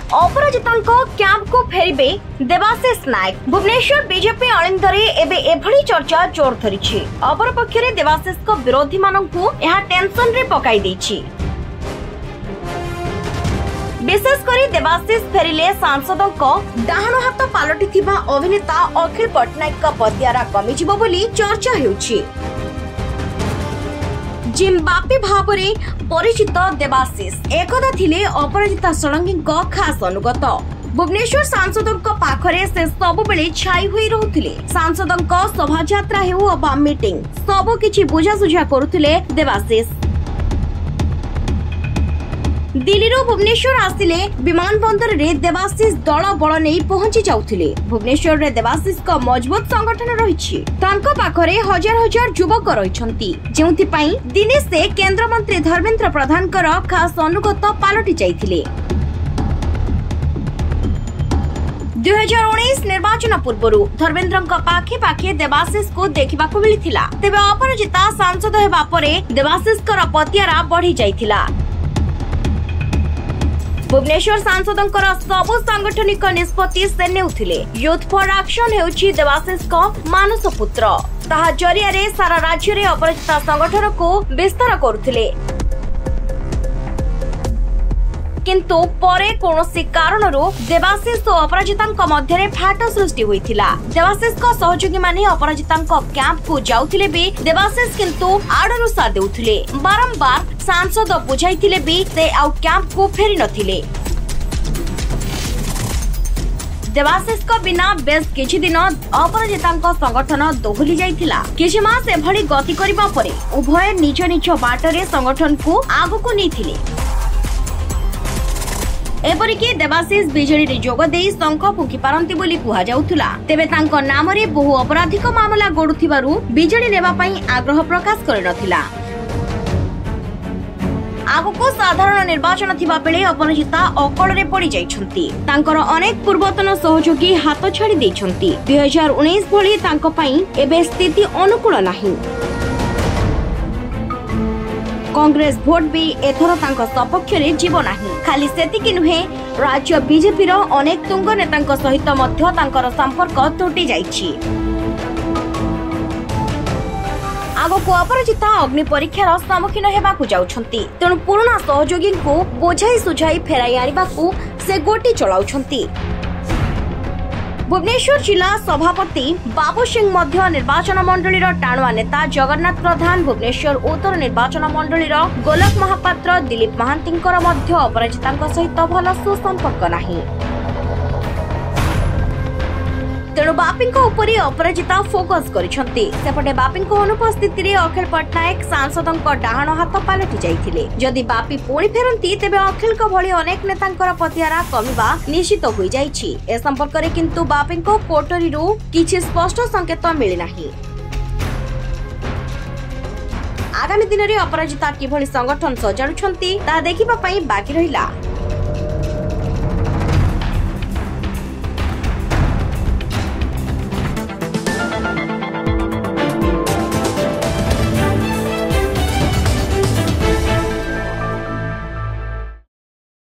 अपराजितांको camp को फेरिबे Debashish Nayak. Bhubaneswar BJP अलिंदरे एबे एभली चर्चा जोर धरिछि। अपर पक्षरे देवाशीष को विरोधी माननकु यह टेंशन रे पकाई दैछि। विशेषकर देवाशीष फेरिले सांसदों को डाहाण हाथ पलटिथिबा अभिनेता अखिल पटनायक का पदियारा कमिजिबो बोली चर्चा हेउछि। जिम्बापी भावरे परिचित देवाशीष एकदा थिले अपराजिता षडंगी खास अनुगत। भुवनेश्वर सांसदों पाखरे से सबु बेले छाई होई रहुथिले। सांसदों शोभा यात्रा हेउ अबा मीटिंग सबु किछि बुझासुझा करुथिले देवाशीष। दिल्ली भुवनेश्वर आसिले विमान बंदर रे देवाशीष दल बल नहीं पहुंची जाउथिले। भुवनेश्वर रे देवाशीष को मजबूत संगठन रहिछि। तांको पाखरे हजार हजार युवक रहिछंती, जेउथि पई दिने से केंद्र मंत्री धर्मेंद्र प्रधान कर खास अनुगत पालटी जाइथिले। 2019 निर्वाचन पूर्वरु धर्मेंद्र पाखे पाखे देवाशीष को देखा मिलिथिला। तेबे अपराजिता सांसद हेबा परे देवाशीष कर पतियारा बढ़ी जाइथिला। भुवनेश्वर सांसदों सबु सांगठनिक निष्पत्ति से नेउथिले। यूथ फॉर एक्शन हेउछि देवाशीष को मानस पुत्र। ताहा जरिया रे सारा राज्य रे अपराजिता संगठन को विस्तार करुथिले। किंतु परे कोनोसी कारणरो देवाशीष और अपराजिता मध्य फाट सृष्टि होइथिला। देवाशीष को सहयोगी माने अपराजिता कैंप को जाउथिले भी देवाशीष किंतु आडरु सा देउथिले। बारंबार सांसद बुझाइथिले भी से आउ कैंप को फेरी नथिले। देवाशीष को बिना बेस किछि दिन अपराजिता संगठन दोहली जाइथिला। किछि मास एभली गति करिबा परे उभय निज निज बाटरे संगठन को आगु नेथिले। एपरिकी देवाशीष बीजेडी जोग देई शंख फुंकी पारंती बोली कुहा जाउथुला। तेबे तांको नाम रे बहु अपराधिक मामला गडुथिबारु बीजेडी नेबा पई आग्रह प्रकाश करि नथिला। आगको साधारण निर्वाचन थिबा बेले अपराजिता अकल रे पड़ी जाइछंती। तांकर अनेक पूर्वतन सहयोगी हाथ छाड़ी दैछंती। 2019 भली तांको पई एबे स्थिति अनुकूल नाही। कांग्रेस भोट भी एथर तांको सपक्ष रे जीव नाही। खाली सेतिकी नुहे, राज्य बीजेपी रो अनेक तुंग नेतांको सहित मध्य तांकर संपर्क तुटी जाइछि। आगको अपराजिता अग्नि परीक्षार सम्मुखीन हेबाकु जाउछंती। तेणु पुराना सहयोगी को बोझाई सुझाई फेराई आनिबाकु से गोटी चलाउछंती। भुवनेश्वर जिला सभापति बाबू सिंह मध्य निर्वाचन मंडलीर टाणुआ नेता जगन्नाथ प्रधान, भुवनेश्वर उत्तर निर्वाचन मंडलीर गोलक महापात्र, दिलीप महांतींकर मध्य अपराजिता सहित भल सुसंपर्क नाही। तेणु बापी उपरि अपराजिता फोकस करिसंती। सेपटे बापी अनुपस्थिति रे अखिल पटनायक सांसदों डाहाण हाथ पलटि जाइथिले। जदि बापी पुणी फेरंती तेबे अखिल भली अनेक नेतांकर पतियारा कमिबा निश्चित होई जाइछि। ए संपर्क रे किंतु बापी कोटरीरू किछि स्पष्ट संकेत मिली नाही। आगामी दिन रे अपराजिता किभली संगठन सजाडुछंती ता देखिबा पई बाकी रहिला।